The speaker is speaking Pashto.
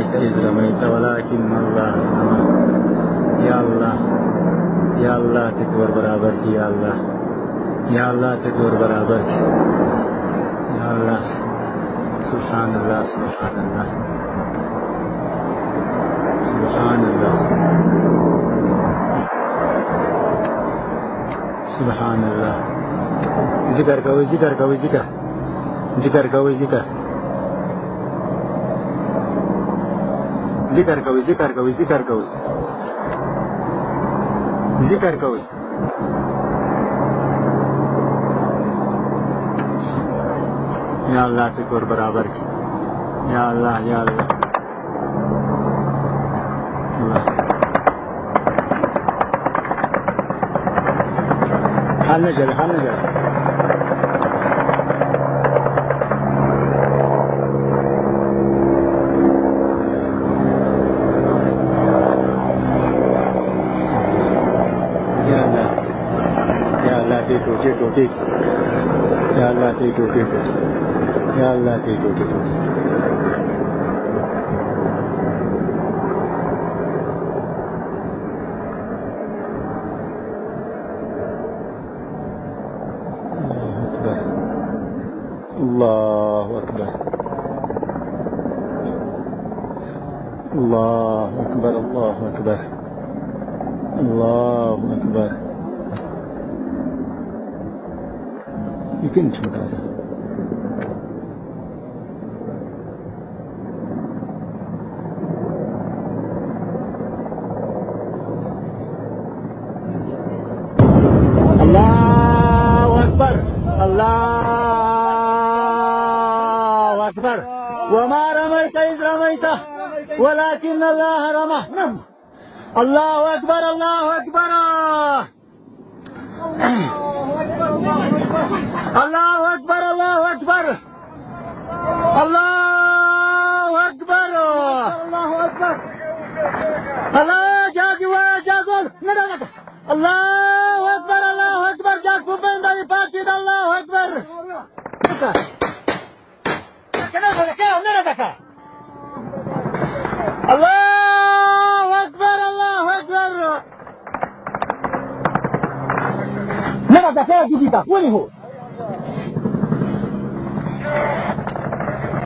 إذ رميت ولكن الله رمى. يا الله يا الله تكبر برابر کی یا اللہ یا اللہ تکبر برابر کی یا اللہ سبحان اللہ سبحان اللہ سبحان اللہ سبحان اللہ ذکر کوئی ذکر کوئی ذکر ذکر کوئی ذکر ذکر کوي ذکر کوي ذکر کوي ذکر کوي یا الله تکبر برابر کی یا الله یا الله حال نجل حال نجل टूटे टूटे या अल्लाह तेरी टूटे टूटे या अल्लाह तेरी टूटे टूटे अल्लाह अकबर अल्लाह अकबर अल्लाह अकबर अल्लाह अकबर يمكن تشوف هذا الله أكبر الله أكبر وما رميت إذ رميت ولكن الله رمى الله أكبر الله أكبر الله أكبر الله أكبر الله أكبر الله أكبر الله جاكي وجاكول ندعك الله أكبر الله أكبر جاكو بين داي باتي الله أكبر الله أكبر الله أكبر ندعك يا جديدة وين هو